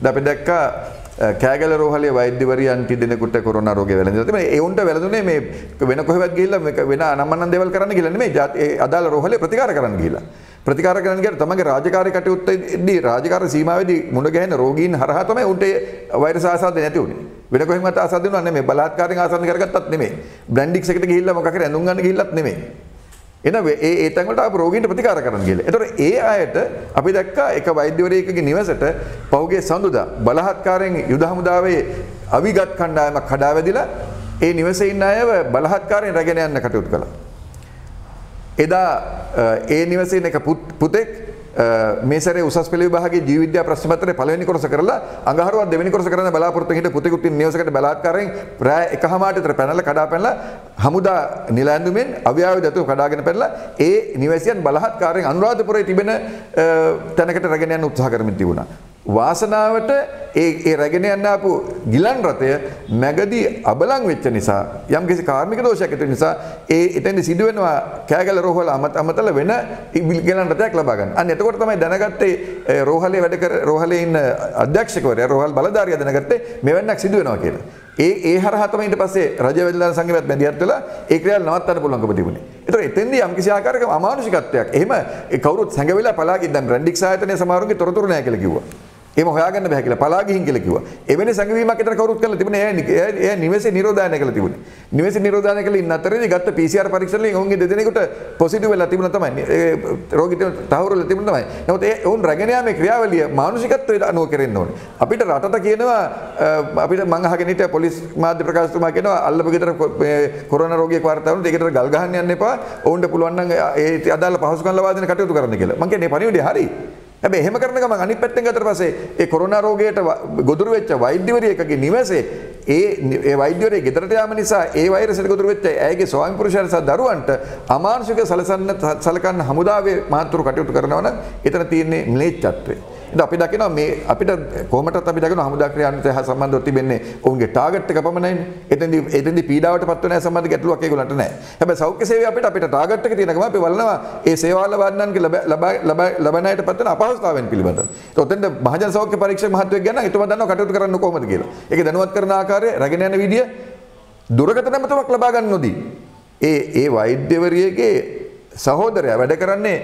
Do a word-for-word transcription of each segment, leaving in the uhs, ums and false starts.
දැන් අපි දැක්කා කෑගල රෝහලේ වෛද්‍යවරියන් තිදෙනෙකුට කොරෝනා රෝගය වැළඳිලා තිබෙනවා. ඒ උන්ට වැළඳුනේ මේ වෙන කොහෙවත් ගිහිල්ලා මේක වෙන අනම්මනම් දේවල් කරන්න ගිහිල්ලා නෙමෙයි. ඒ අදාළ රෝහලේ ප්‍රතිකාර කරන්න ගිහිල්ලා. ප්‍රතිකාර කරන්න ගියත් තමන්ගේ රාජකාරී කටයුත්තේදී රාජකාරී සීමාවේදී මුණ ගැහෙන රෝගීන් හරහා තමයි උන්ට වෛරස් ආසාදේ නැති උනේ. වෙන කොහෙන්වත් ආසාද වෙනව නෙමෙයි. බලාත්කාරයෙන් ආසාද කරගත්තත් නෙමෙයි. බ්‍රැන්ඩික්ස් එකට ගිහිල්ලා මොකක් හරි ඇඳුම් ගන්න ගිහිල්ලත් නෙමෙයි. එන ඒ ඒ තැන් වලට ආපු රෝගීන්ට ප්‍රතිකාර කරන්න ගිහලා. ඒතකොට ඒ අයට අපි දැක්කා එක වෛද්‍යවරයෙකුගේ නිවසට පහුගිය සඳුදා බලහත්කාරයෙන් යුද හමුදාවේ අවිගත් කණ්ඩායමක් කඩා වැදිලා ඒ නිවසේ ඉන්න අයව බලහත්කාරයෙන් රැගෙන යන්න කටයුතු කළා. එදා ඒ නිවසේ ඉන්න එක පුතෙක් මේ සැරේ උසස් පෙළ විභාගයේ ජීව විද්‍යා ප්‍රශ්න පත්‍රයේ පළවෙනි කොටස කරලා අඟහරුවක් දෙවෙනි කොටස කරන්න බලාපොරොත්තු වෙන හිට පුතෙකුත් ඉන්න නිවසකට බලාත්කාරයෙන් රාය එකහමාරට විතර පැනලා කඩා පැනලා හමුදා නිලැඳුමෙන් අවියාවද ඇතුව කඩාගෙන පැනලා ඒ නිවැසියන් බලහත්කාරයෙන් අනුරාධපුරයේ තිබෙන තැනකට රැගෙන යන්න උත්සාහ කරමින් තිබුණා. වාසනාවට ඒ ඒ රැගෙන යන්න ආපු ගිලන් රථය මැගදී අබලන් වෙච්ච නිසා යම්කිසි කාර්මික දෝෂයක් ඇති නිසා ඒ එතෙන්දි සිදු වෙනවා කෑගල රෝහල අමතල වෙන ගිලන් රථයක් ලබා ගන්න. අන්න එතකොට තමයි දැනගත්තේ රෝහලේ වැඩ කර රෝහලේ ඉන්න අධ්‍යක්ෂකවරයා රෝහල් බලධාරියා දැනගත්තේ මෙවන්නක් සිදු වෙනවා කියලා. ඒ ඒ හරහා තමයි ඊට පස්සේ රජ වෙළඳාම් සංගමයත් බැඳියත් වෙලා ඒ ක්‍රියාව නවත්තන්න පුළුවන්කම තිබුණේ. ඒතර එතෙන්දී යම්කිසි ආකාරයක අමානුෂිකත්වයක්. එහෙම කවුරුත් සැඟවිලා පලා ගිහින් දැන් බ්‍රැන්ඩික්ස් ආයතනයේ සමහරුන්ගේ තොරතුරු නැහැ කියලා කිව්වා. එහෙම හොයාගන්න බෑ කියලා පලා ගිහින් කියලා කිව්වා. එවැනි සංගවීමක් විතර කවුරුත් කරලා තිබුණේ එයා එයා නිවසේ නිරෝධායනය කරලා තිබුණේ. නිවසේ නිරෝධායනය කරලා ඉන්න අතරේදී ගත්ත පී සී ආර් පරීක්ෂණ වලින් ඔවුන්ගේ දෙදෙනෙකුට පොසිටිව් වෙලා තිබුණා තමයි. ඒ රෝගීට තහවුරු වෙලා තිබුණා තමයි. නමුත් ඒ ඔවුන් රැගෙන යාමේ ක්‍රියාවලිය මානසිකත්වයට අනුව කෙරෙන්න ඕනේ. අපිට රටට කියනවා අපිට මං අහගෙන හිටිය පොලිස් මාධ්‍ය ප්‍රකාශකතුමා කියනවා අල්ලපු ගෙදර කොරෝනා රෝගියෙක් වාර්තා වුණොත් ඒකට ගල් ගහන්න යන්න එපා. ඔවුන්ට පුළුවන් නම් ඒ අදාළ පහසුකම් ලබා දෙන්න කටයුතු කරන්න කියලා. මං කියන්නේ පණිවිඩය හරි. හැබැයි එහෙම කරන ගමන් අනිත් පැත්තෙන් ගත්තට පස්සේ ඒ කොරෝනා රෝගයට ගොදුරු වෙච්ච වෛද්‍යවරියකගේ නිවසේ ඒ ඒ වෛද්‍යවරිය ගෙදරට යාම නිසා ඒ වෛරසයට ගොදුරු වෙච්ච ඇයගේ ස්වාමි පුරුෂයන් සහ දරුවන්ට අමානුෂික සලසන්න සලකන්න හමුදාවේ මහත්තුරු කටයුතු කරනවා නම් එතන තියෙන්නේ ම්ලේච්ඡත්වය. ඉතින් අපි දකිනවා මේ අපිට කොහොමදත් අපි දකිනවා හමුදා ක්‍රියාන්විතය හා සම්බන්ධව තිබෙන්නේ ඔවුන්ගේ ටාගට් එක පමණයිනේ. එතෙන්දී එතෙන්දී පීඩාවටපත් වෙන සම්බන්ධ ගැටලුවක් ඒගොල්ලන්ට නැහැ. හැබැයි සෞඛ්‍ය සේවය අපිට අපිට ටාගට් එක තියෙන ගමන් අපි බලනවා ඒ සේවාව ලබන්නන්ගේ ලබා ලබන අයට පත් වෙන අපහසුතාවයන් පිළිබඳව. ඒත් ඔතෙන්ද මහජන සෞඛ්‍ය පරීක්ෂක මහත්වෙක් ගැන එතුමා දන්නවා කටයුතු කරන්න කොහොමද කියලා. ඒක දැනුවත් කරන ආකාරය රැගෙන යන විදිය දුරකථන නැමතුමක් ලබා ගන්න නොදී ඒ ඒ වෛද්‍යවරියගේ සහෝදරයා වැඩ කරන්නේ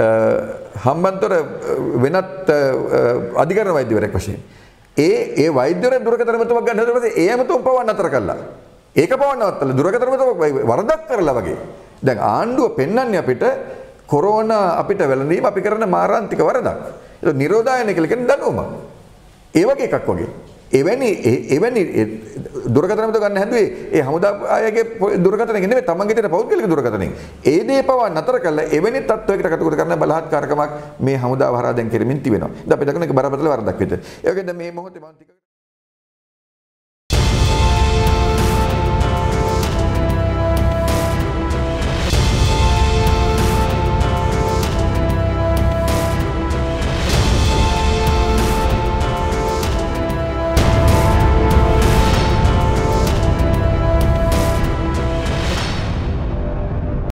හම්බන්තොට වෙනත් අධිකරණ වෛද්‍යවරයෙක් වශයෙන්. ඒ ඒ වෛද්‍යවරයා දුරකථන නැමතුමක් ගන්න හදලා පස්සේ ඒ ඇමතුම පවන්න අතර කළා. ඒක පවන්න නවත්තලා දුරකථන නැමතුමක් වරදක් කරලා වගේ. දැන් ආණ්ඩුව පෙන්වන්නේ අපිට කොරෝනා අපිට වැළඳීම අපි කරන මාරාන්තික වරදක්. ඒක නිරෝධායන කියලා කියන්නේ දඬුවමක්. ඒ වගේ එකක් වගේ. එවැනි එවැනි දුරකථන නැමතුම ගන්න හැදුවේ ඒ හමුදා අයගේ දුරකථනයක නෙමෙයි තමන්ගේ තියෙන පෞද්ගලික දුරකථනයෙන්. ඒ දේ පවා නතර කළා එවැනි තත්වයකට කටයුතු කරන බලහත්කාරකමක් මේ හමුදාව හරහා දැන් කෙරෙමින් තිබෙනවා. ඉතින් අපි දකින එක බරපතල වරදක් විදිහට. ඒකෙන්ද මේ මොහොතේ මම